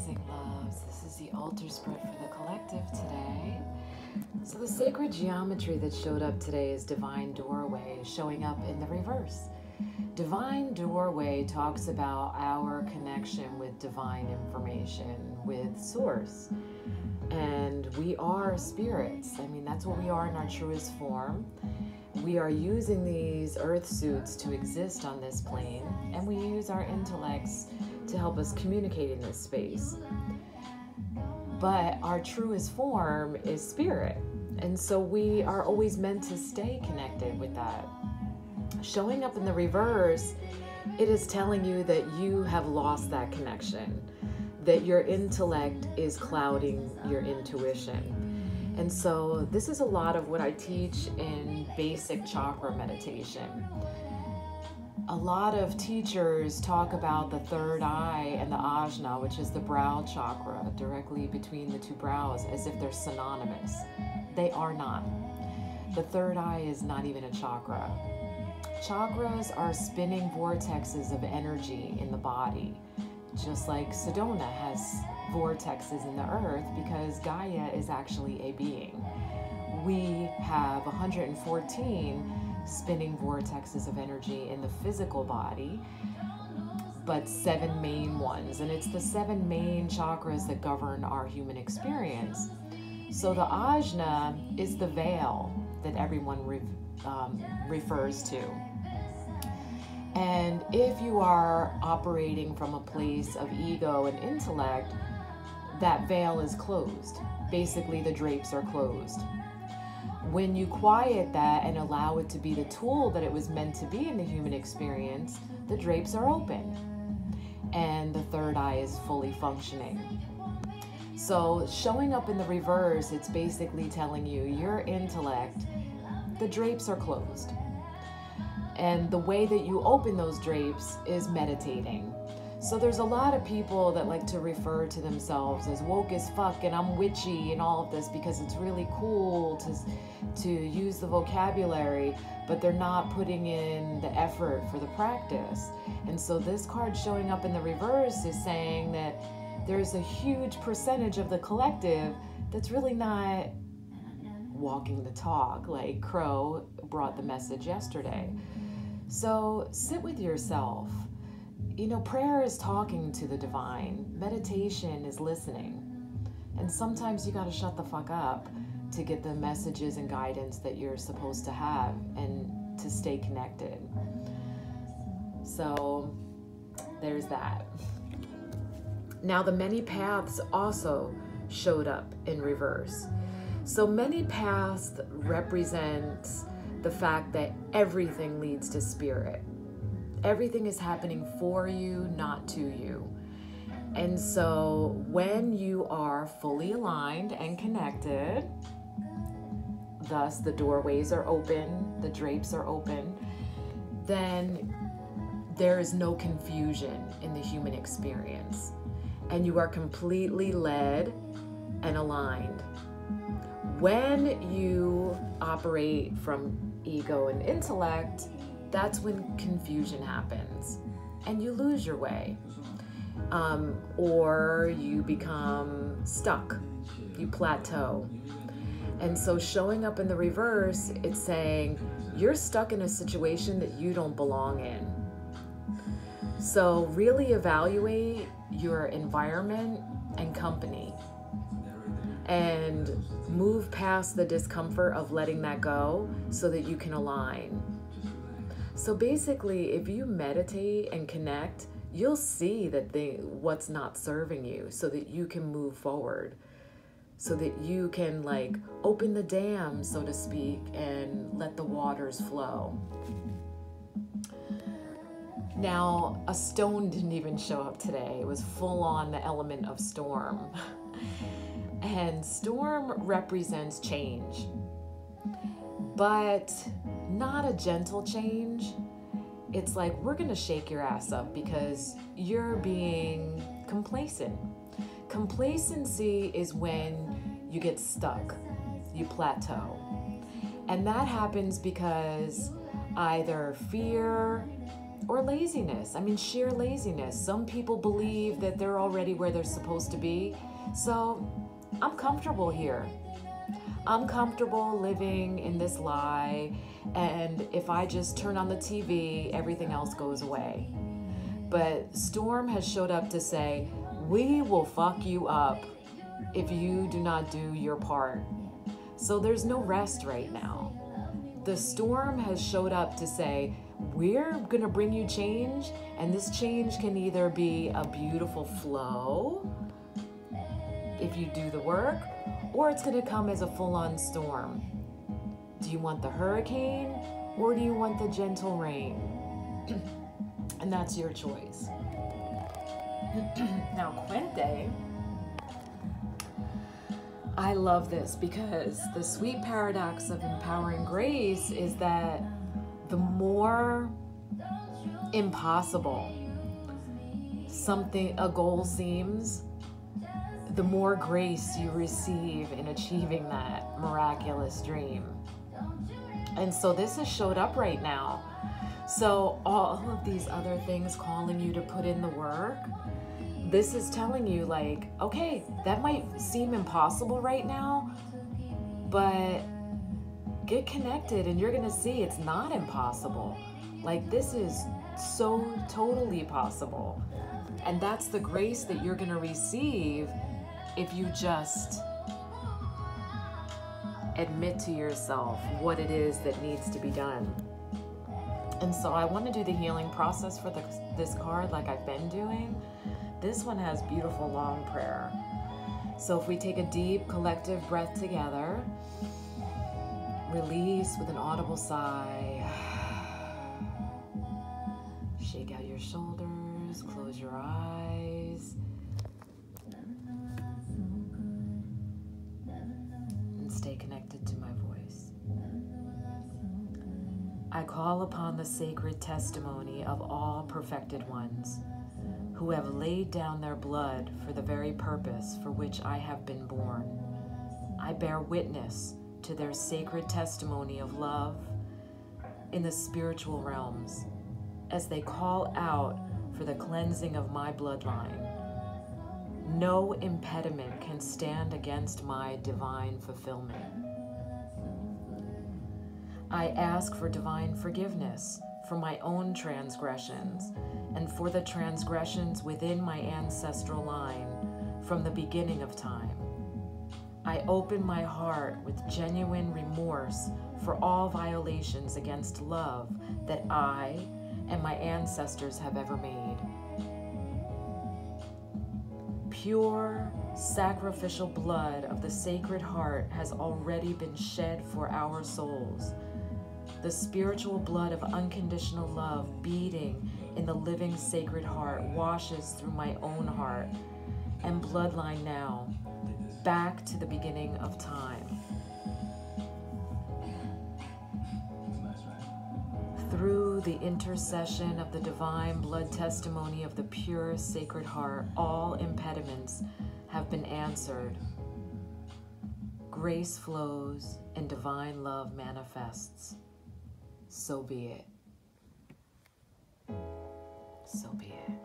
Rising loves, this is the altar spread for the collective today. So the sacred geometry that showed up today is Divine Doorway, showing up in the reverse. Divine Doorway talks about our connection with divine information, with source. And we are spirits. I mean, that's what we are in our truest form. We are using these earth suits to exist on this plane, and we use our intellects to help us communicate in this space. But our truest form is spirit, and so we are always meant to stay connected with that. Showing up in the reverse, it is telling you that you have lost that connection, that your intellect is clouding your intuition. And so this is a lot of what I teach in basic chakra meditation. A lot of teachers talk about the third eye and the ajna, which is the brow chakra, directly between the two brows, as if they're synonymous. They are not. The third eye is not even a chakra. Chakras are spinning vortexes of energy in the body, just like Sedona has vortexes in the earth, because Gaia is actually a being. We have 114 spinning vortexes of energy in the physical body, but 7 main ones, and it's the 7 main chakras that govern our human experience. So the ajna is the veil that everyone refers to. And if you are operating from a place of ego and intellect, that veil is closed. Basically, the drapes are closed. When you quiet that and allow it to be the tool that it was meant to be in the human experience, the drapes are open and the third eye is fully functioning. So showing up in the reverse, it's basically telling you your intellect, the drapes are closed. And the way that you open those drapes is meditating. So there's a lot of people that like to refer to themselves as woke as fuck and I'm witchy and all of this because it's really cool to use the vocabulary, but they're not putting in the effort for the practice. And so this card showing up in the reverse is saying that there's a huge percentage of the collective that's really not walking the talk, like Crow brought the message yesterday. So sit with yourself. You know, prayer is talking to the divine. Meditation is listening. And sometimes you got to shut the fuck up to get the messages and guidance that you're supposed to have and to stay connected. So there's that. Now the many paths also showed up in reverse. So many paths represents the fact that everything leads to spirit. Everything is happening for you, not to you. And so when you are fully aligned and connected, thus the doorways are open, the drapes are open, then there is no confusion in the human experience. And you are completely led and aligned. When you operate from ego and intellect, that's when confusion happens and you lose your way, or you become stuck, you plateau. And so showing up in the reverse, it's saying you're stuck in a situation that you don't belong in. So really evaluate your environment and company and move past the discomfort of letting that go so that you can align. So basically, if you meditate and connect, you'll see that what's not serving you so that you can move forward, so that you can like open the dam, so to speak, and let the waters flow. Now, a stone didn't even show up today. It was full on the element of storm. And storm represents change, but not a gentle change. It's like, we're gonna shake your ass up because you're being complacent. Complacency is when you get stuck, you plateau. And that happens because either fear, or laziness. I mean, sheer laziness. Some people believe that they're already where they're supposed to be. So I'm comfortable here. I'm comfortable living in this lie, and if I just turn on the TV, everything else goes away. But Storm has showed up to say, we will fuck you up if you do not do your part. So there's no rest right now. The Storm has showed up to say, we're gonna bring you change, and this change can either be a beautiful flow if you do the work, or it's gonna come as a full-on storm. Do you want the hurricane, or do you want the gentle rain? And that's your choice. Now, Quente, I love this because the sweet paradox of empowering grace is that the more impossible a goal seems, the more grace you receive in achieving that miraculous dream. And so this has showed up right now. So all of these other things calling you to put in the work, this is telling you like, okay, that might seem impossible right now, but get connected and you're gonna see it's not impossible. Like, this is so totally possible. And that's the grace that you're gonna receive if you just admit to yourself what it is that needs to be done. And so I want to do the healing process for this card like I've been doing. This one has beautiful long prayer. So if we take a deep collective breath together, release with an audible sigh. Shake out your shoulders, close your eyes. And stay connected to my voice. I call upon the sacred testimony of all perfected ones who have laid down their blood for the very purpose for which I have been born. I bear witness to their sacred testimony of love in the spiritual realms as they call out for the cleansing of my bloodline. No impediment can stand against my divine fulfillment. I ask for divine forgiveness for my own transgressions and for the transgressions within my ancestral line from the beginning of time. I open my heart with genuine remorse for all violations against love that I and my ancestors have ever made. Pure, sacrificial blood of the Sacred Heart has already been shed for our souls. The spiritual blood of unconditional love beating in the living Sacred Heart washes through my own heart and bloodline now, back to the beginning of time. Through the intercession of the divine blood testimony of the pure Sacred Heart, all impediments have been answered. Grace flows and divine love manifests. So be it. So be it.